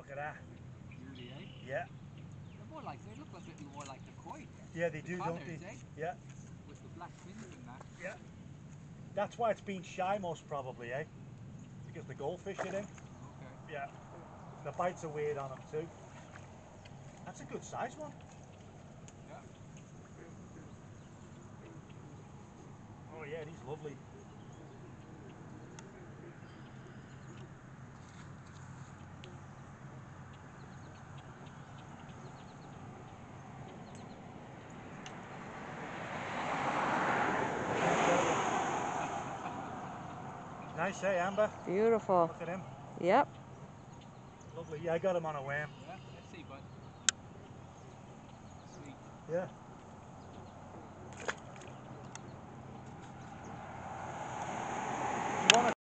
Look at that. Beauty, eh? Yeah. They're more like, they look a bit more like the koi. Yeah, they do, colours, don't they? eh? Yeah. With the black fins and that. Yeah. That's why it's been shy most probably, eh? Because the goldfish are in. Okay. Yeah. The bites are weird on them too. That's a good size one. Yeah. Oh yeah, he's lovely. Nice, eh, Amber? Beautiful. Look at him. Yep. Lovely. Yeah, I got him on a worm. Yeah, let's see, bud. Sweet. Yeah.